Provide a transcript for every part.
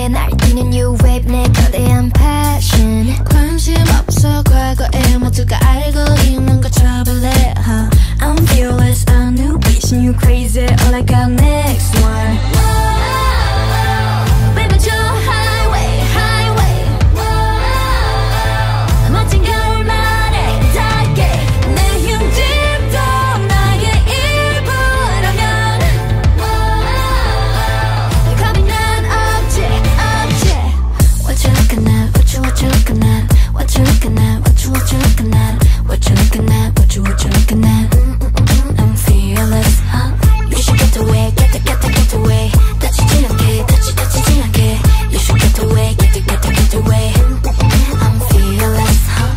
위해 날뛰는 new wave 내 거대한 passion 관심 없어 과거에 모두가 알고 있는 거 trouble I'm fearless, a new bitch, new crazy all I got next one Baby 저 highway, highway 멋진 결말에 닿게 내 힘들도 나의 일부라면 겁이 난 없지, 없지 What you looking at, what you looking at What you looking at, what you looking at What you looking at, what you looking at I'm fearless, huh? You should get away, get away 다치지 않게, 다치지 않게 You should get away, get away I'm fearless, huh?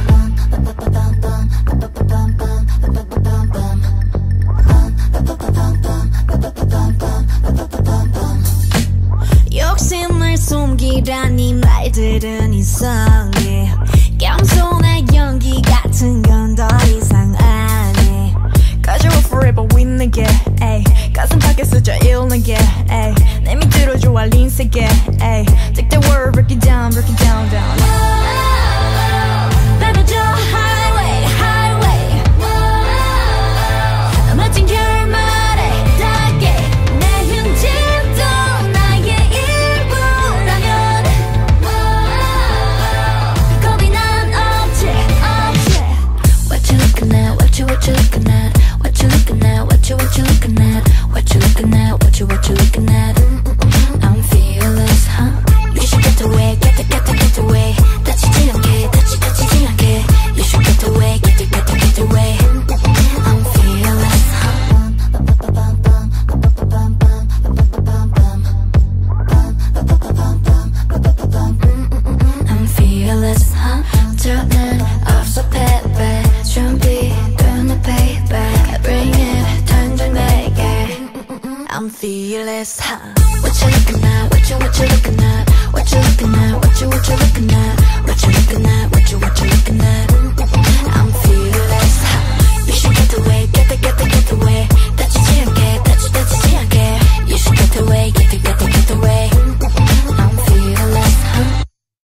욕심을 숨기라니 말들은 이상해 겸손의 연기 같은 건 더 이상 안 해 Cause you're forever with 내게 가슴 밖에서 저 읽는 게 내 밑으로 좋아 린세게 Take the world, break it down, down Baby 저 highway, highway 멋진 결말에 닿게 내 흔적도 나의 일부라면 겁이 난 없지, 없지 What you looking at, what you looking at What you looking at, what you looking at What you looking at, what you looking at I'm fearless, huh? You should get away, get away 다치지 않게, 다치지 않게 You should get away, get away I'm fearless, I'm fearless, huh? 저는 없어 payback 준비되는 payback Bring it 당장 내게 I'm fearless, huh? What you looking at, what you looking at What you looking at, what you looking at What you looking at, what you looking at